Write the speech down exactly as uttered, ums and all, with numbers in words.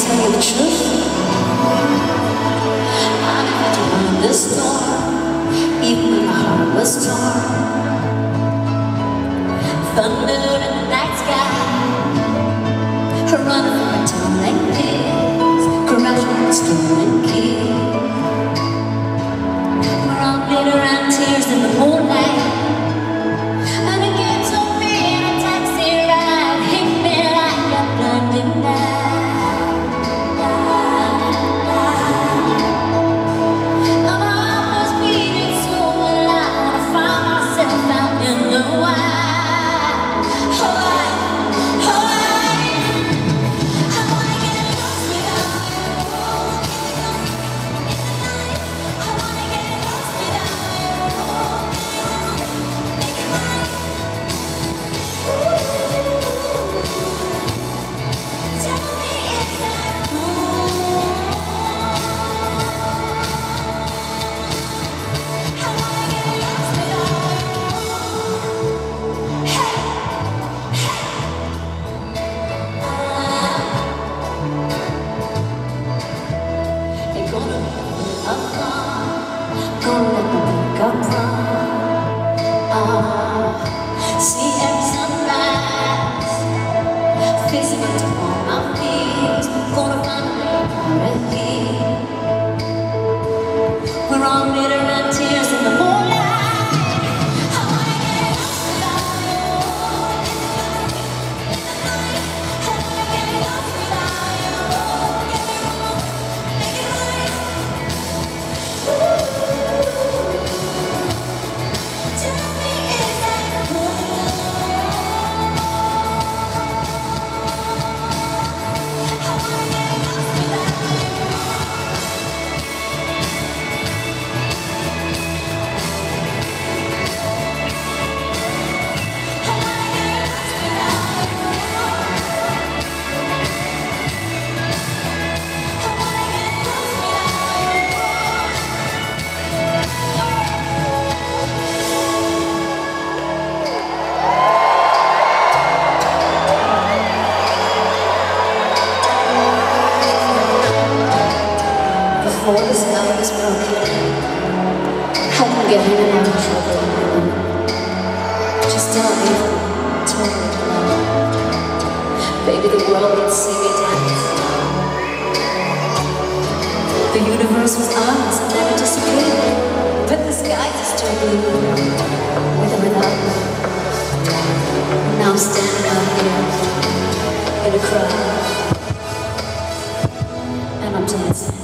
tell you the truth, I never to run this storm, even when my heart was torn. Thunder in the night sky, running from a town like this, crashing on the stolen key. We're all glitter and tears in the moonlight, and it gets on me in a taxi ride, hit me like a blinding light. And my heart was beating so loud, I found myself out in the wild. See every sunrise, facing into all my fears, gonna find a way already. We're all glitter and tears in the moonlight. I wanna get lost without you. In the night, I wanna get lost without you. Get me wrong, make it right. Tell me, is that before the sky was broken, I can get in and out of trouble. Just tell me, tell me to love. Baby, the world would see me dance. The universe was ours and never disappeared, but the skies are still blue, with or without me. Now I'm standing out here in a crowd, and I'm dancing.